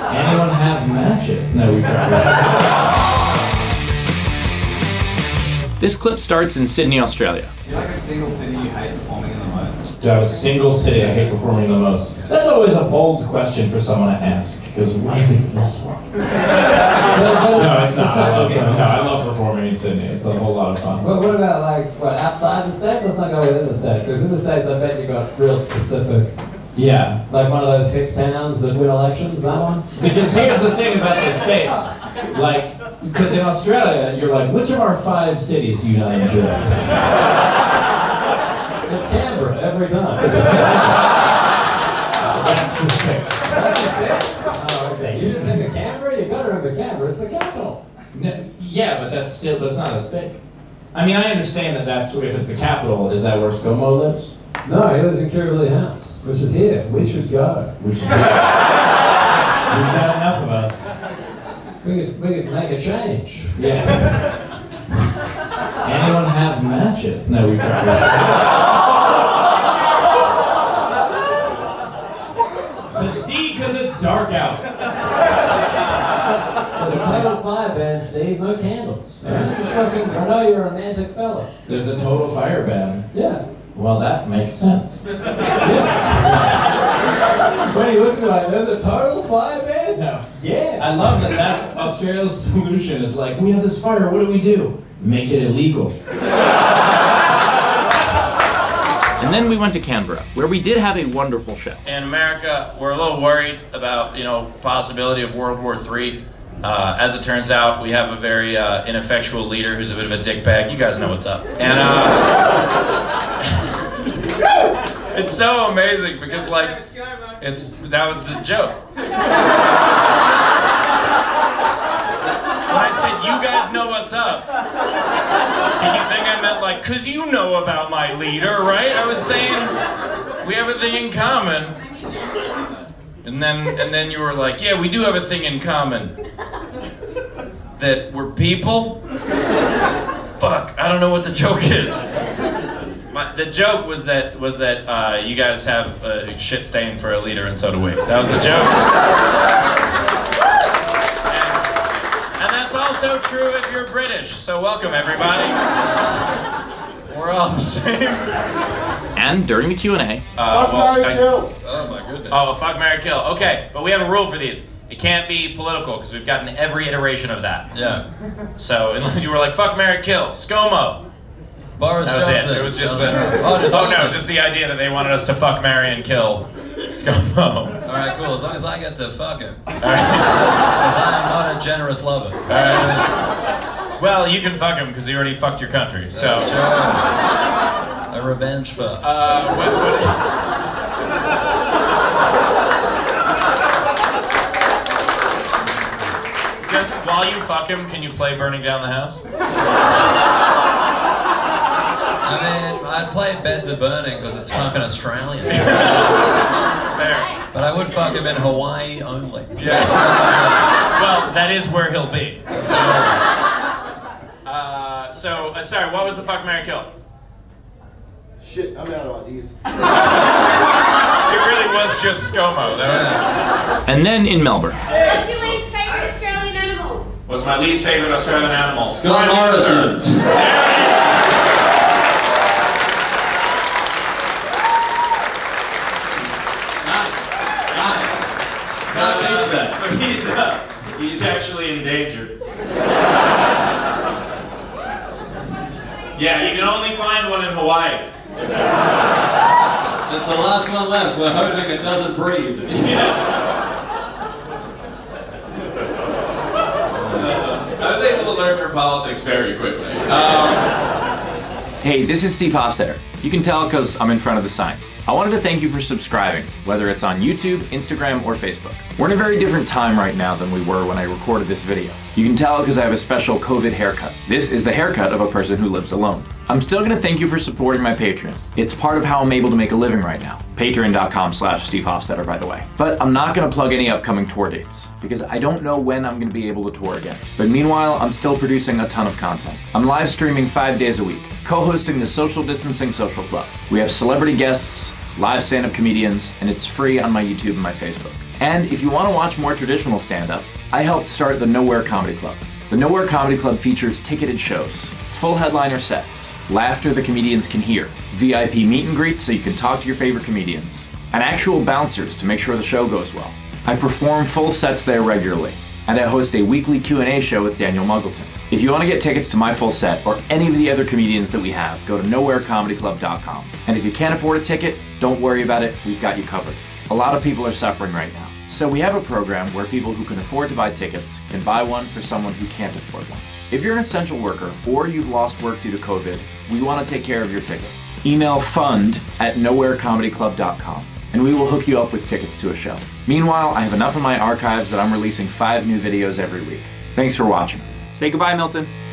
Anyone have magic? No, we probably. This clip starts in Sydney, Australia. Do you like a single city you hate performing in the most? Do I have a single city I hate performing the most? That's always a bold question for someone to ask, because what if it's this one? No, it's not. I love performing in Sydney. It's a whole lot of fun. But what about outside the States? Let's not go within the States. Because in the States, I bet you got real specific. Yeah. Like one of those hip towns that win elections, that one? Because here's the thing about the States. Like, because in Australia, you're like, which of our 5 cities do you not enjoy? It's Canberra, every time. That's the 6th. That's the 6th? Oh, okay. You didn't think of Canberra? You got to remember Canberra. It's the capital. No, yeah, but that's not as big. I mean, I understand that that's, if it's the capital, is that where ScoMo lives? No, he lives in Kirribilli House, which is here. We should go. Which is We've got enough of us. We could make a change. Yeah. Anyone have matches? No, we probably should. To see, because it's dark out. There's a total fire ban, Steve. No candles. Just fucking, I know you're a romantic fella. There's a total fire ban. Yeah. Well, that makes sense. What are you looking like? There's a total fire ban? No. Yeah. I love that that's Australia's solution is like, we have this fire, what do we do? Make it illegal. And then we went to Canberra, where we did have a wonderful show. In America, we're a little worried about, possibility of World War III. As it turns out, we have a very ineffectual leader who's a bit of a dickbag. You guys know what's up. And it's so amazing because, that was the joke. When I said, you guys know what's up, did you think I meant cause you know about my leader, right? I was saying, we have a thing in common. And then you were like, yeah, we do have a thing in common. That we're people? Fuck, I don't know what the joke is. The joke was that you guys have a shit stain for a leader and so do we. That was the joke. And that's also true if you're British, so welcome everybody. We're all the same. And during the Q&A... Fuck, marry, kill! Oh my goodness. Oh, fuck, marry, kill. Okay, but we have a rule for these. It can't be political, because we've gotten every iteration of that. Yeah. So, unless you were like, fuck, marry, kill, ScoMo. Boris That was Johnson. it. It was just just the idea that they wanted us to fuck, marry, and kill ScoMo. Alright, cool. As long as I get to fuck him. Alright. Because I'm not a generous lover. Alright. Well, you can fuck him, because he already fucked your country, so... That's true. A revenge fuck. Just while you fuck him, can you play Burning Down the House? I mean, I'd play Beds Are Burning because it's fucking Australian. Fair. But I would fuck him in Hawaii only. Yeah. Well, that is where he'll be. Sorry, what was the fuck, marry, kill? Shit, I'm out of ideas. It really was just ScoMo. That was... And then in Melbourne. What's your least favourite Australian animal? What's my least favorite Australian animal? Scott Morrison. Nice. Can't teach that. He's actually endangered. Yeah, you can only find one in Hawaii. It's the last one left. We're hoping it doesn't breathe. Yeah. I was able to learn your politics very quickly. Hey, this is Steve Hofstetter. You can tell because I'm in front of the sign. I wanted to thank you for subscribing, whether it's on YouTube, Instagram, or Facebook. We're in a very different time right now than we were when I recorded this video. You can tell because I have a special COVID haircut. This is the haircut of a person who lives alone. I'm still gonna thank you for supporting my Patreon. It's part of how I'm able to make a living right now. Patreon.com/Steve Hofstetter, by the way. But I'm not gonna plug any upcoming tour dates, because I don't know when I'm gonna be able to tour again. But meanwhile, I'm still producing a ton of content. I'm live streaming 5 days a week, co-hosting the Social Distancing Social Club. We have celebrity guests, live stand-up comedians, and it's free on my YouTube and my Facebook. And if you want to watch more traditional stand-up, I helped start the Nowhere Comedy Club. The Nowhere Comedy Club features ticketed shows, full headliner sets, laughter the comedians can hear, VIP meet and greets so you can talk to your favorite comedians, and actual bouncers to make sure the show goes well. I perform full sets there regularly, and I host a weekly Q&A show with Daniel Muggleton. If you want to get tickets to my full set or any of the other comedians that we have, go to nowherecomedyclub.com. And if you can't afford a ticket, don't worry about it, we've got you covered. A lot of people are suffering right now. So we have a program where people who can afford to buy tickets can buy one for someone who can't afford one. If you're an essential worker or you've lost work due to COVID, we want to take care of your ticket. Email fund@nowherecomedyclub.com and we will hook you up with tickets to a show. Meanwhile, I have enough in my archives that I'm releasing 5 new videos every week. Thanks for watching. Say goodbye, Milton.